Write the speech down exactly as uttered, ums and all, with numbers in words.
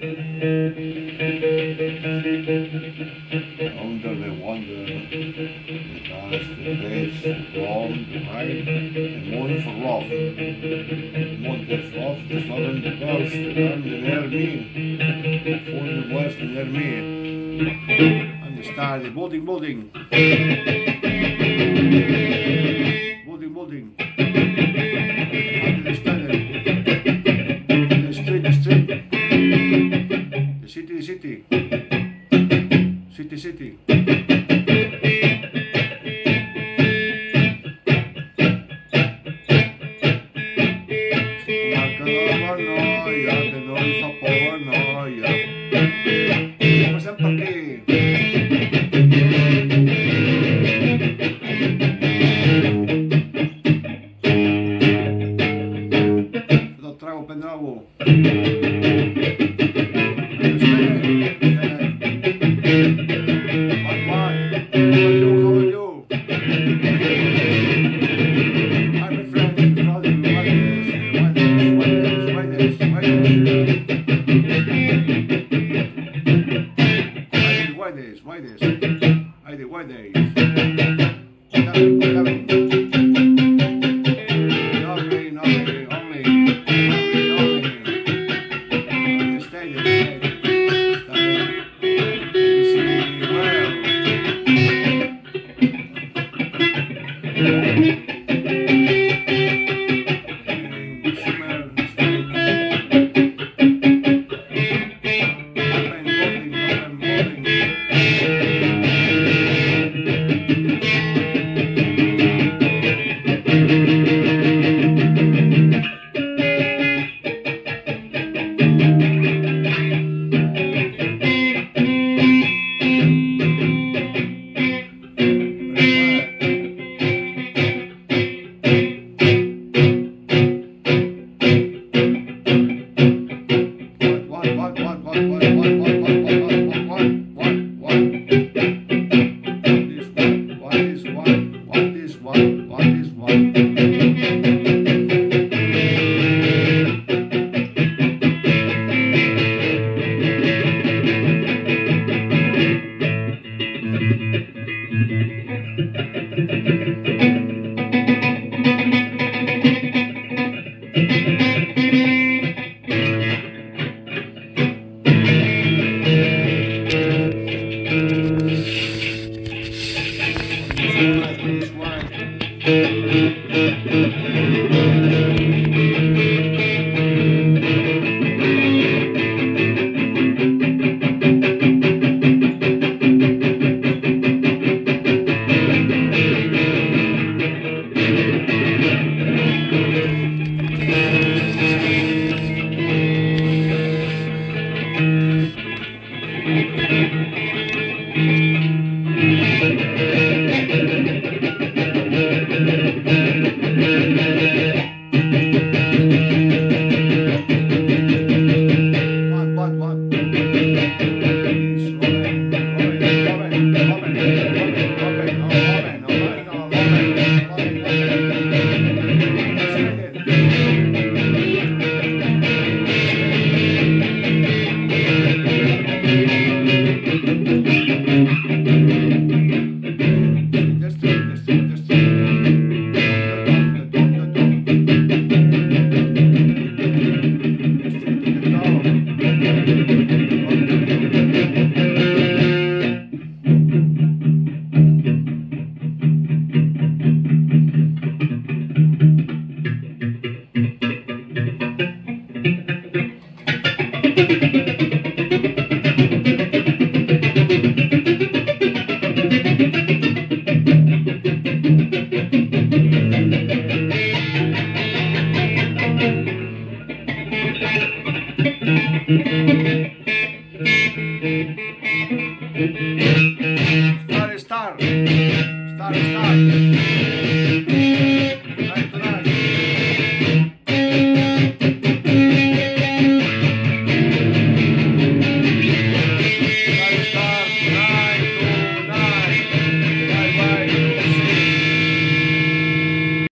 Under the wonder, the dance, the face, the wrong, the right, the moon for love. Moon the love, the southern, the girls, the land, the near me. Full the west, the near me. And the star, the building, building. Building, building. And the star, the street, the street. The city, the city. City, city. Una caravanoia que non fa paranoia. Come sempre qui. Lo trago pendrago.